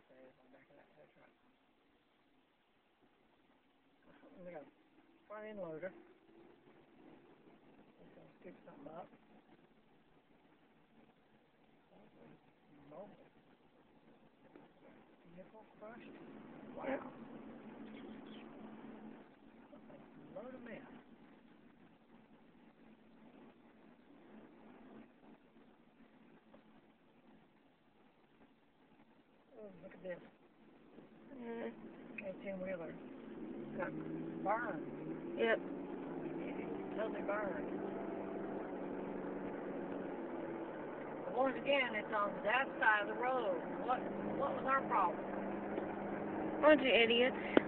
there is on the back of that tow truck. We got a front end loader. It's going to scoop something up. Mobile. Vehicle crushed. Wow. Load of mess. Oh, look at this. 18-wheeler. Got burned. Yep. Totally burned. But once again, it's on that side of the road. What was our problem? Bunch of idiots.